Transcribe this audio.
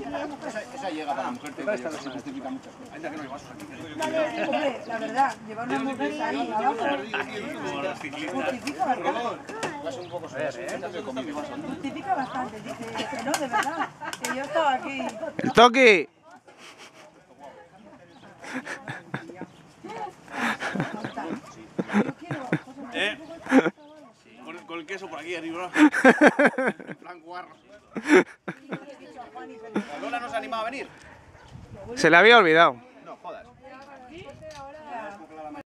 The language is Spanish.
Esa llega para la mujer, te justifica muchas cosas. Ainda que no hay vasos aquí. Hombre, la verdad, llevar una mujer ahí abajo justifica bastante. Justifica bastante, dice que no, de verdad, que yo estaba aquí. ¡El toque! Con el queso por aquí arriba. En plan guarro. ¿La Lola no se animaba a venir? Se le había olvidado.